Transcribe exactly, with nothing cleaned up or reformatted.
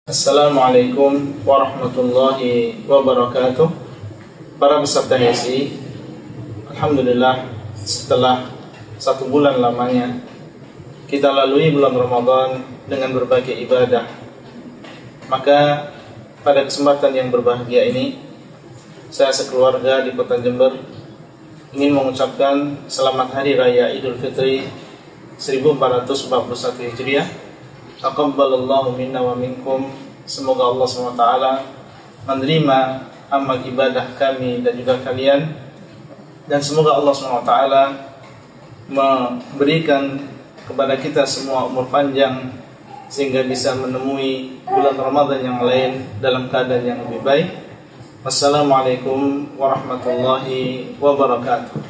Assalamualaikum warahmatullahi wabarakatuh. Para peserta H S I, alhamdulillah setelah satu bulan lamanya kita lalui bulan Ramadan dengan berbagai ibadah. Maka pada kesempatan yang berbahagia ini, saya sekeluarga di Kota Jember ingin mengucapkan selamat Hari Raya Idul Fitri seribu empat ratus empat puluh satu Hijriah. Taqabbalallahu minna wa minkum. Semoga Allah subhanahu wa taala menerima amal ibadah kami dan juga kalian, dan semoga Allah subhanahu wa taala memberikan kepada kita semua umur panjang sehingga bisa menemui bulan Ramadan yang lain dalam keadaan yang lebih baik. Wassalamualaikum warahmatullahi wabarakatuh.